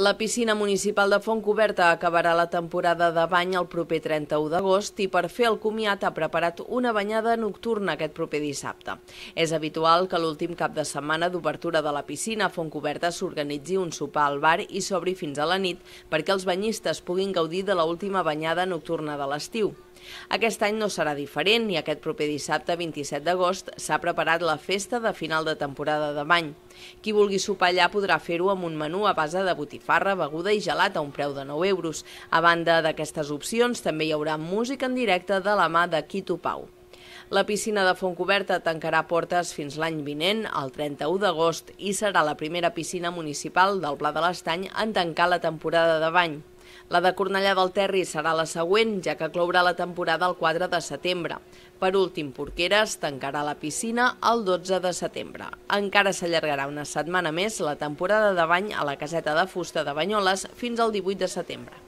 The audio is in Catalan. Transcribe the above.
La piscina municipal de Fontcoberta acabarà la temporada de bany el proper 31 d'agost i per fer el comiat ha preparat una banyada nocturna aquest proper dissabte. És habitual que l'últim cap de setmana d'obertura de la piscina a Fontcoberta s'organitzi un sopar al bar i s'obri fins a la nit perquè els banyistes puguin gaudir de l'última banyada nocturna de l'estiu. Aquest any no serà diferent i aquest proper dissabte 27 d'agost s'ha preparat la festa de final de temporada de bany. Qui vulgui sopar allà podrà fer-ho amb un menú a base de botifarra, beguda i gelat a un preu de 9 euros. A banda d'aquestes opcions, també hi haurà música en directe de la mà de Quito Pau. La piscina de Fontcoberta tancarà portes fins l'any vinent, el 31 d'agost, i serà la primera piscina municipal del Pla de l'Estany en tancar la temporada de bany. La de Cornellà del Terri serà la següent, ja que clourà la temporada el 4 de setembre. Per últim, Porqueres tancarà la piscina el 12 de setembre. Encara s'allargarà una setmana més la temporada de bany a la caseta de fusta de Banyoles fins al 18 de setembre.